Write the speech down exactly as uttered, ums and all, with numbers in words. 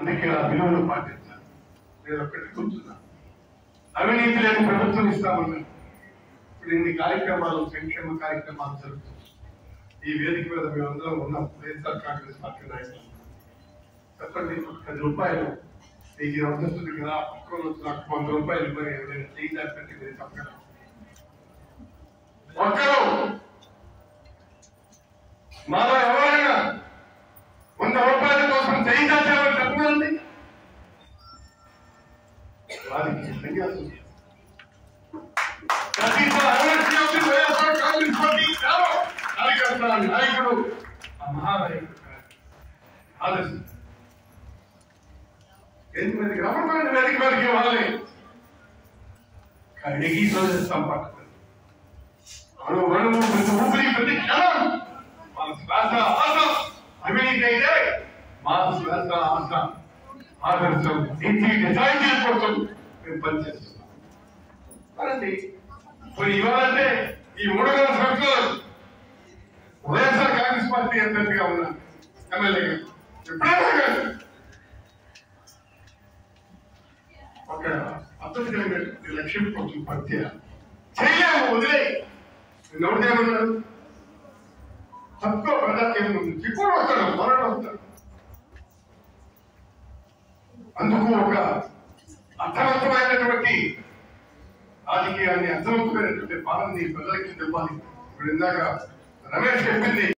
అందుకే ఆ విలువలు పాటించాలి. నేను ఒక్కటి కూర్చున్నా, అవినీతి లేని ప్రభుత్వం ఇస్తామన్నాను. ఇప్పుడు ఇన్ని కార్యక్రమాలు, సంక్షేమ కార్యక్రమాలు జరుగుతున్నాయి. ఈ వేదిక మీద మేమందరం ఉన్నాం, వైఎస్ఆర్ కాంగ్రెస్ పార్టీ నాయకులు. చెప్పండి, పది రూపాయలు మీకు వస్తుంది కదా, పక్కన నాకు వంద రూపాయలు మరి ఎవరైనా చేయాలంటే మీరు చెప్పగలరు. ఒక్కరు మాలో ఎవరైనా వంద రూపాయల కోసం చేయించాలని చెప్పండి. వారికి సన్యాసం నాయకుడు ఆ మహానాయకుడు ఆదర్శం ఎందుకు మీదకి రమ్మని వేదిక మీదకి ఇవ్వాలి. కడిగి చదివిస్తాం పక్కన అను వణువు ప్రతి ఊపిరి ప్రతి క్షణం మన శ్వాస ఆశ. అవినీతి అయితే మా శ్వాస ఆశ ఆదర్శం నీతి నిజాయితీ కోసం మేము పనిచేస్తున్నాం. మరండి ఇప్పుడు ఇవ్వాలంటే ఈ మూడు వేల సంవత్సరాలు వైఎస్ఆర్ కాంగ్రెస్ పార్టీ అభ్యర్థిగా ఉన్నా ఎమ్మెల్యేగా ఎప్పుడైనా ఒక పద్ధతి కలిగిన లక్ష్యం కోసం పనిచేయాలి. చేయలేము, వదిలే నోటిదేమన్నాడు తక్కువ ప్రజాకేంద్రం ఉంది, ఇప్పుడు వస్తాడు మొదట వస్తాడు. అందుకు ఒక అర్థవంతమైనటువంటి రాజకీయాన్ని, అర్థవంతమైనటువంటి పాలనని ప్రజలకి ఇవ్వాలి. ఇప్పుడు ఇందాక రమేష్ చెప్పింది.